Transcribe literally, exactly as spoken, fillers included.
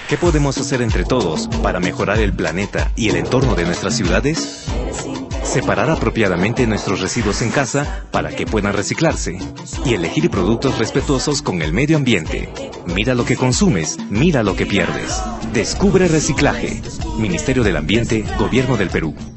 ¿Qué podemos hacer entre todos para mejorar el planeta y el entorno de nuestras ciudades? Separar apropiadamente nuestros residuos en casa para que puedan reciclarse y elegir productos respetuosos con el medio ambiente. Mira lo que consumes, mira lo que pierdes. Descubre reciclaje. Ministerio del Ambiente, Gobierno del Perú.